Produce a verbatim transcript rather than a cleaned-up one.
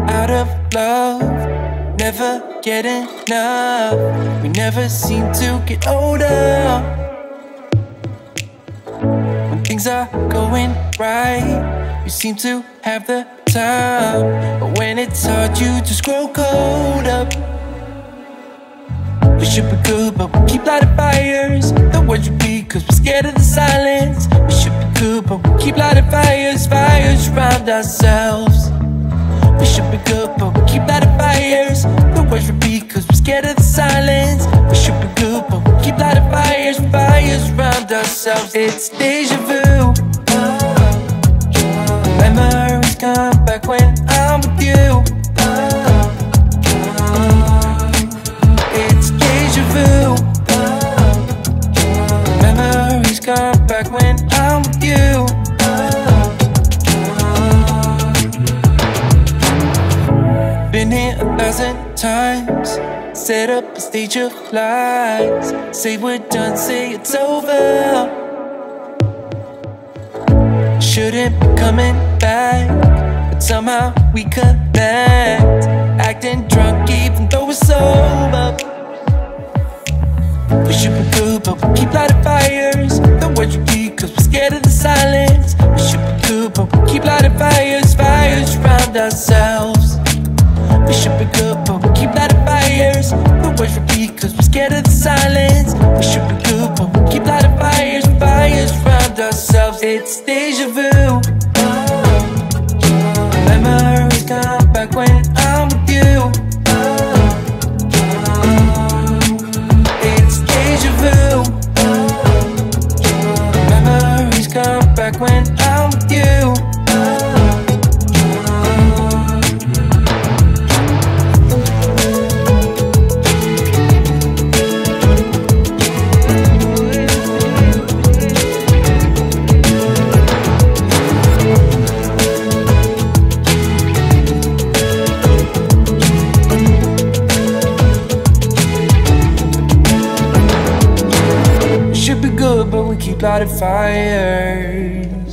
out of love, never get enough. We never seem to get older. When things are going right, you seem to have the time, but when it's hard, you just grow colder. We should be good, but we keep lighting fires. The words repeat, cause we're scared of the silence. We should be good, but we keep lighting fires, fires around ourselves. We should be good, but we keep lighting fires. The words repeat, cause we're scared of the silence. We should be good, but we keep lighting fires, fires around ourselves. It's deja vu. Memories come back when I'm with you. It's deja vu. Memories come back when I'm with you. Been here a thousand times, set up a stage of lies. Say we're done, say it's over. Shouldn't be coming back, but somehow we connect. Acting drunk even though we're sober. We should be good, but we keep lighting fires. The words repeat, cause we're scared of the silence. We should be good, but we keep lighting fires, fires around ourselves. We should be good, but we keep lighting fires. The words repeat, cause we're scared of the silence. We should be good, but we keep lighting fires, fires around ourselves. It's deja vu. Memories come back when I'm with you. It's deja vu. Memories come back when I'm with you. Should be good, but we keep lighting fires.